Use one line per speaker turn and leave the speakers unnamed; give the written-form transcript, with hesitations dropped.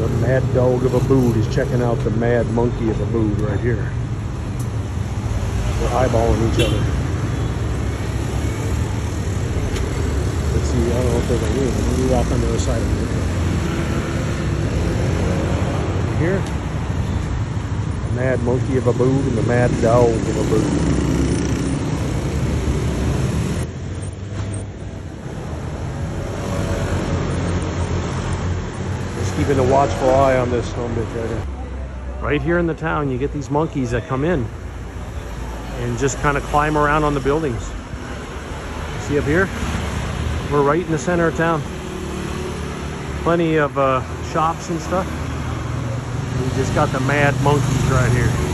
The mad dog of a boot is checking out the mad monkey of a boot right here. They're eyeballing each other. Let's see, I don't know if there's a room. Let me walk on the other side of it. Here, the mad monkey of a boot and the mad dog of a boot. Keeping a watchful eye on this home bitch right here. Right here in the town, you get these monkeys that come in and just kind of climb around on the buildings. See up here? We're right in the center of town. Plenty of shops and stuff. We just got the mad monkeys right here.